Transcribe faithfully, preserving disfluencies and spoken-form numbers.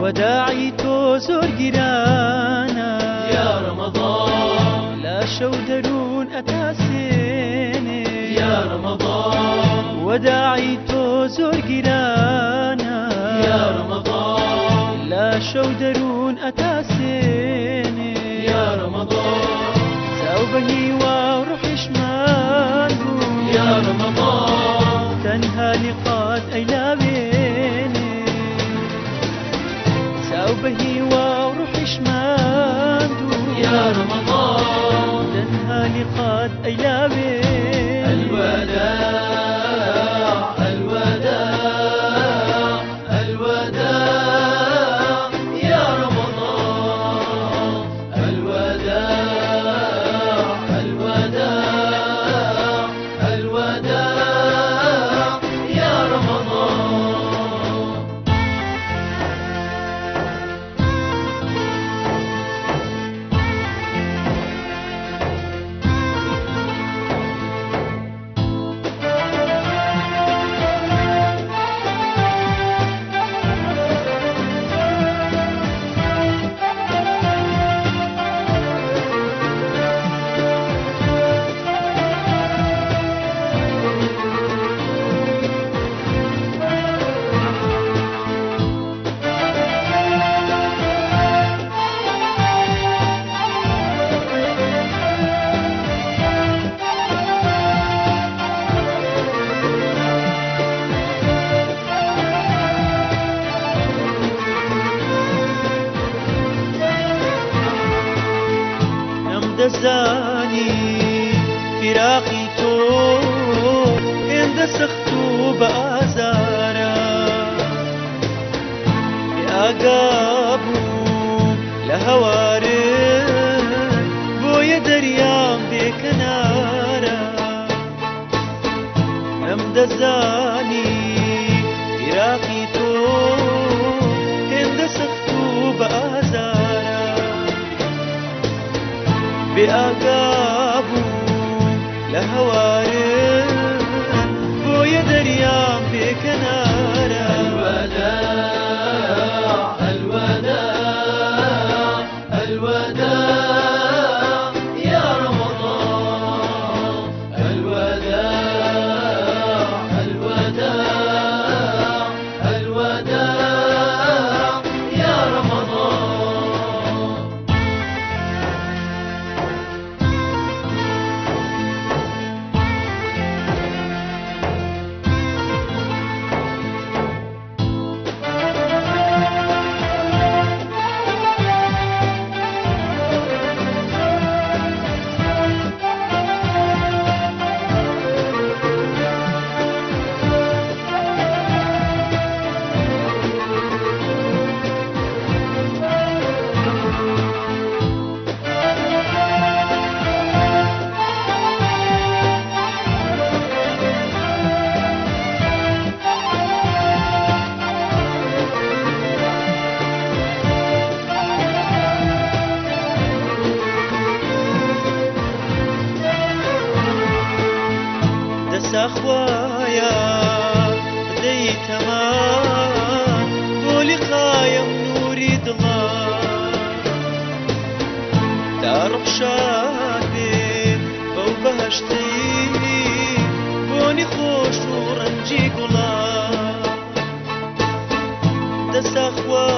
وداعي تو زور گرانا يا رمضان لا شو درون أتاسيني يا رمضان وداعي تو زور گرانا يا رمضان لا شو درون أتاسيني يا رمضان زوبهي وروحي شمال يا رمضان تنهى لقاد أيلاميني زوبهي وروحي شمال يا رمضان تنهى لقاد أيلاميني الوداع الوداع الوداع يا رمضان الوداع الوداع الوداع يا رمضان دزاني فراقي تو إن دسختو بآزارا بأقابو لهوارد بويا دريام بكنارا أم دزاني فراقي تو إن دسختو بآزارا بأقابو لهوارد بويا دريام بكنارا الوداع الوداع الوداع يا رمضان الوداع الوداع الوداع يا رمضان أخوايا بدي تمام ولقايا نوري ضلال تعرف شادي بو بهشتي بوني خوش ورنجي قلال دس أخوايا